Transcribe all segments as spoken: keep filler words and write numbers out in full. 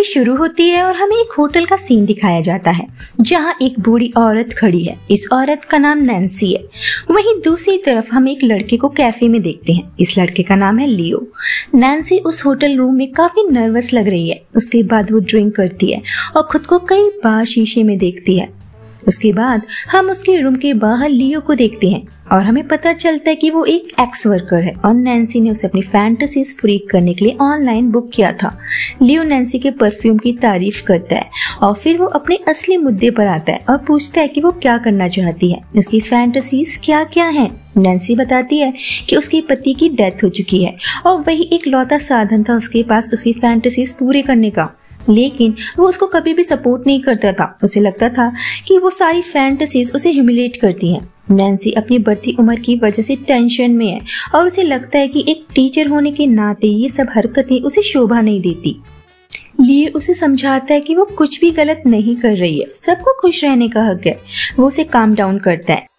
Movie शुरू होती है और हमें एक होटल का सीन दिखाया जाता है जहां एक बूढ़ी औरत खड़ी है। इस औरत का नाम नैन्सी है। वहीं दूसरी तरफ हम एक लड़के को कैफे में देखते हैं। इस लड़के का नाम है लियो। नैन्सी उस होटल रूम में काफी नर्वस लग रही है। उसके बाद वो ड्रिंक करती है और खुद को कई बार शीशे में देखती है। उसके बाद हम उसके रूम के बाहर लियो को देखते हैं और हमें पता चलता है कि वो एक एक्स वर्कर है और नैन्सी ने उसे अपनी फैंटेसीज पूरी करने के लिए ऑनलाइन बुक किया था। लियो नैन्सी के परफ्यूम की तारीफ करता है और फिर वो अपने असली मुद्दे पर आता है और पूछता है कि वो क्या करना चाहती है, उसकी फैंटेसीज क्या क्या हैं। नैन्सी बताती है कि उसके पति की डेथ हो चुकी है और वही एक लौता साधन था उसके पास उसकी फैंटेसीज पूरी करने का, लेकिन वो उसको कभी भी सपोर्ट नहीं करता था। उसे लगता था कि वो सारी फैंटेसीज उसे ह्यूमिलेट करती हैं। नैन्सी अपनी बढ़ती उम्र की वजह से टेंशन में है और उसे लगता है कि एक टीचर होने के नाते ये सब हरकतें उसे शोभा नहीं देती। लिए उसे समझाता है कि वो कुछ भी गलत नहीं कर रही है, सबको खुश रहने का हक है। वो उसे काम डाउन करता है।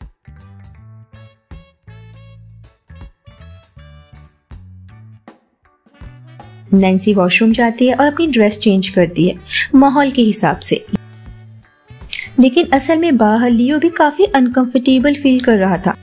नैन्सी वॉशरूम जाती है और अपनी ड्रेस चेंज करती है माहौल के हिसाब से, लेकिन असल में बाहर लियो भी काफी अनकंफर्टेबल फील कर रहा था।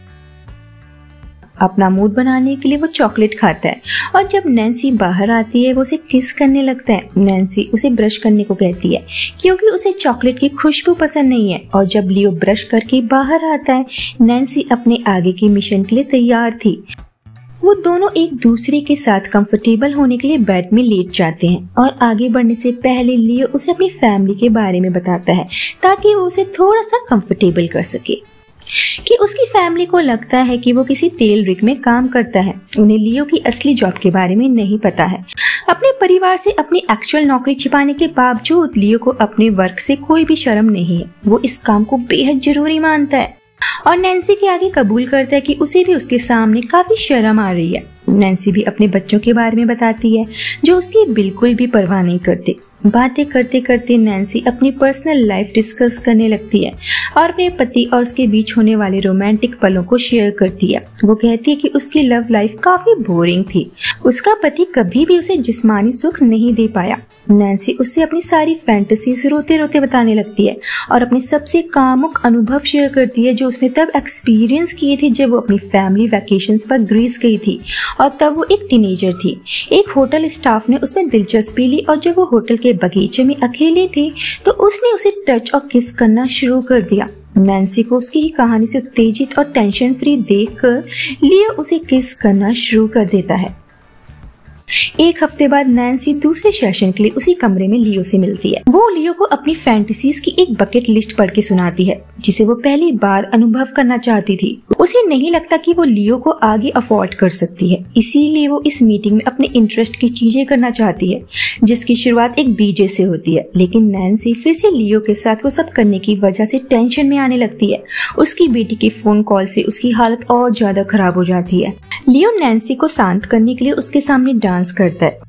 अपना मूड बनाने के लिए वो चॉकलेट खाता है और जब नैन्सी बाहर आती है वो उसे किस करने लगता है। नैन्सी उसे ब्रश करने को कहती है क्योंकि उसे चॉकलेट की खुशबू पसंद नहीं है और जब लियो ब्रश करके बाहर आता है नैन्सी अपने आगे की मिशन के लिए तैयार थी। वो दोनों एक दूसरे के साथ कंफर्टेबल होने के लिए बेड में लेट जाते हैं और आगे बढ़ने से पहले लियो उसे अपनी फैमिली के बारे में बताता है ताकि वो उसे थोड़ा सा कंफर्टेबल कर सके कि उसकी फैमिली को लगता है कि वो किसी तेल रिग में काम करता है। उन्हें लियो की असली जॉब के बारे में नहीं पता है। अपने परिवार से अपनी एक्चुअल नौकरी छिपाने के बावजूद लियो को अपने वर्क से कोई भी शर्म नहीं है। वो इस काम को बेहद जरूरी मानता है और नैन्सी के आगे कबूल करता है कि उसे भी उसके सामने काफी शर्म आ रही है। नैन्सी भी अपने बच्चों के बारे में बताती है जो उसकी बिल्कुल भी परवाह नहीं करते। बातें करते करते नैन्सी अपनी पर्सनल लाइफ डिस्कस करने लगती है और अपने पति और उसके बीच होने वाले रोमांटिक पलों को शेयर करती है। वो कहती है कि उसकी लव लाइफ काफी बोरिंग थी। उसका पति कभी भी उसे जिस्मानी सुख नहीं दे पाया। नैन्सी उससे अपनी सारी फैंटेसीज रोते रोते बताने लगती है और अपने सबसे कामुक अनुभव शेयर करती है जो उसने तब एक्सपीरियंस किए थे जब वो अपनी फैमिली वैकेशंस पर ग्रीस गई थी और तब वो एक टीनेजर थी। एक होटल स्टाफ ने उसमें दिलचस्पी ली और जब वो होटल के बगीचे में अकेले थे तो उसने उसे टच और किस करना शुरू कर दिया। नैन्सी को उसकी ही कहानी से उत्तेजित और टेंशन फ्री देखकर लियो उसे किस करना शुरू कर देता है। एक हफ्ते बाद नैन्सी दूसरे सेशन के लिए उसी कमरे में लियो से मिलती है। वो लियो को अपनी फैंटेसीज की एक बकेट लिस्ट पढ़ के सुनाती है जिसे वो पहली बार अनुभव करना चाहती थी। उसे नहीं लगता कि वो लियो को आगे अफोर्ड कर सकती है, इसीलिए वो इस मीटिंग में अपने इंटरेस्ट की चीजें करना चाहती है जिसकी शुरुआत एक बीजे से होती है। लेकिन नैन्सी फिर से लियो के साथ वो सब करने की वजह से टेंशन में आने लगती है। उसकी बेटी के फोन कॉल से उसकी हालत और ज्यादा खराब हो जाती है। लियो नैन्सी को शांत करने के लिए उसके सामने डांस करता है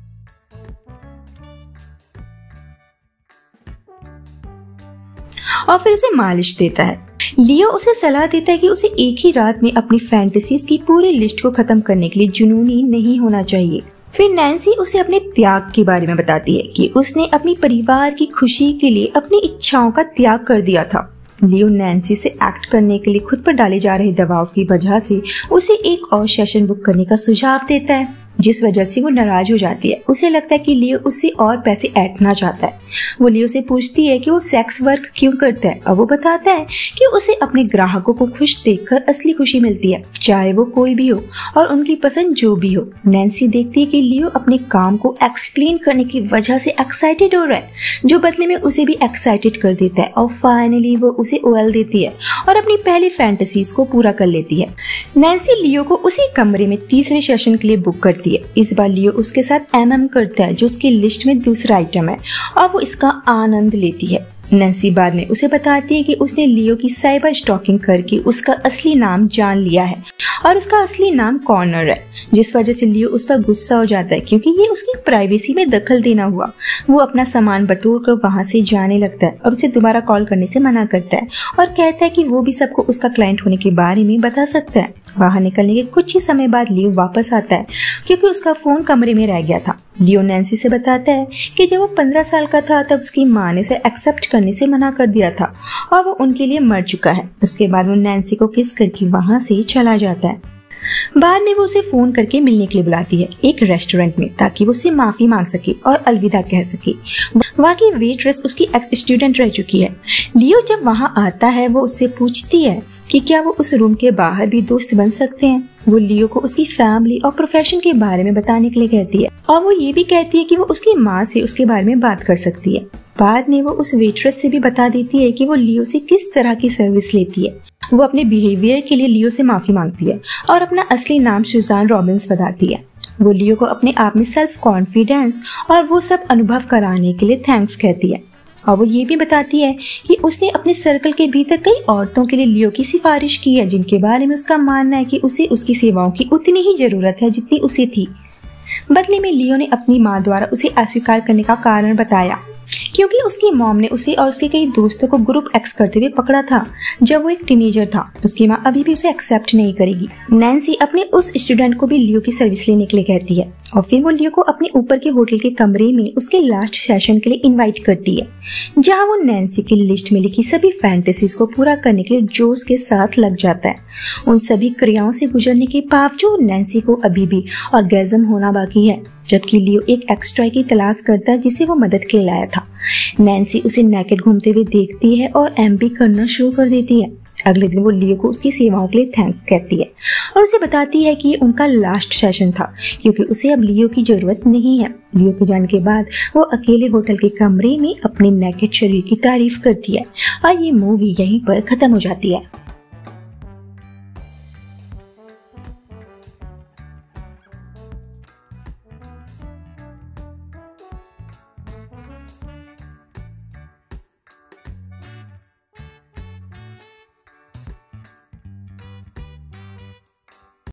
और फिर उसे मालिश देता है। लियो उसे सलाह देता है कि उसे एक ही रात में अपनी फैंटेसीज की पूरी लिस्ट को खत्म करने के लिए जुनूनी नहीं होना चाहिए। फिर नैन्सी उसे अपने त्याग के बारे में बताती है कि उसने अपनी परिवार की खुशी के लिए अपनी इच्छाओं का त्याग कर दिया था। लियो नैन्सी से एक्ट करने के लिए खुद पर डाले जा रहे दबाव की वजह से उसे एक और सेशन बुक करने का सुझाव देता है जिस वजह से वो नाराज हो जाती है। उसे लगता है कि लियो उससे और पैसे ऐंठना चाहता है। वो लियो से पूछती है कि वो सेक्स वर्क क्यों करता है और वो बताता है कि उसे अपने ग्राहकों को खुश देखकर असली खुशी मिलती है, चाहे वो कोई भी हो और उनकी पसंद जो भी हो। नैन्सी देखती है कि लियो अपने काम को एक्सप्लेन करने की वजह से एक्साइटेड हो रहा है, जो बदले में उसे भी एक्साइटेड कर देता है और फाइनली वो उसे ओएल देती है और अपनी पहली फैंटेसीज को पूरा कर लेती है। नैन्सी लियो को उसी कमरे में तीसरे सेशन के लिए बुक करती है। इस बार लियो उसके साथ एमएम करता है जो उसकी लिस्ट में दूसरा आइटम है और वो इसका आनंद लेती है। नैन्सी बाद में उसे बताती है कि उसने लियो की साइबर स्टॉकिंग करके उसका असली नाम जान लिया है और उसका असली नाम कॉर्नर है, जिस वजह से लियो उस पर गुस्सा हो जाता है क्योंकि ये उसकी प्राइवेसी में दखल देना हुआ। वो अपना सामान बटोर कर वहाँ से जाने लगता है और उसे दोबारा कॉल करने से मना करता है और कहता है कि वो भी सबको उसका क्लाइंट होने के बारे में बता सकता है। बाहर निकलने के कुछ ही समय बाद लियो वापस आता है क्योंकि उसका फोन कमरे में रह गया था। लियो नैन्सी से बताता है कि जब वो पंद्रह साल का था तब उसकी माँ ने उसे एक्सेप्ट करने से मना कर दिया था और वो उनके लिए मर चुका है। उसके बाद वो नैन्सी को किस करके वहाँ से चला जाता है। बाद में वो उसे फोन करके मिलने के लिए बुलाती है एक रेस्टोरेंट में, ताकि वो उससे माफी मांग सके और अलविदा कह सके। वहाँ की वेट्रेस उसकी एक्स स्टूडेंट रह चुकी है। लियो जब वहाँ आता है वो उससे पूछती है कि क्या वो उस रूम के बाहर भी दोस्त बन सकते हैं। वो लियो को उसकी फैमिली और प्रोफेशन के बारे में बताने के लिए कहती है और वो ये भी कहती है कि वो उसकी माँ से उसके बारे में बात कर सकती है। बाद में वो उस वेट्रेस से भी बता देती है कि वो लियो से किस तरह की सर्विस लेती है। वो अपने बिहेवियर के लिए लियो से माफी मांगती है और अपना असली नाम सुजान रॉबिन्स बताती है। वो लियो को अपने आप में सेल्फ कॉन्फिडेंस और वो सब अनुभव कराने के लिए थैंक्स कहती है और वो ये भी बताती है कि उसने अपने सर्कल के भीतर कई औरतों के लिए लियो की सिफारिश की है, जिनके बारे में उसका मानना है कि उसे उसकी सेवाओं की उतनी ही जरूरत है जितनी उसे थी। बदले में लियो ने अपनी माँ द्वारा उसे अस्वीकार करने का कारण बताया क्योंकि उसकी मॉम ने उसे और उसके कई दोस्तों को ग्रुप एक्स करते हुए पकड़ा था जब वो एक टीनेजर था। उसकी माँ अभी भी उसे एक्सेप्ट नहीं करेगी। नैन्सी अपने उस स्टूडेंट को भी लियो की सर्विस लेने के लिए कहती है और फिर वो लियो को अपने ऊपर के होटल के कमरे में उसके लास्ट सेशन के लिए इनवाइट करती है, जहाँ वो नैन्सी की लिस्ट में लिखी सभी फैंटेसीज को पूरा करने के लिए जोश के साथ लग जाता है। उन सभी क्रियाओं से गुजरने के बावजूद नैन्सी को अभी भी ऑर्गेज़म होना बाकी है, जबकि लियो एक एक्स्ट्रा की तलाश करता है जिसे वो मदद के लिए लाया था। नैन्सी उसे नेकेड घूमते हुए देखती है और एमबी करना शुरू कर देती है। अगले दिन वो लियो को उसकी सेवाओं के लिए थैंक्स कहती है और उसे बताती है कि ये उनका लास्ट सेशन था क्योंकि उसे अब लियो की जरूरत नहीं है। लियो के जाने के बाद वो अकेले होटल के कमरे में अपने नेकेड शरीर की तारीफ करती है और ये मूवी यहीं पर खत्म हो जाती है।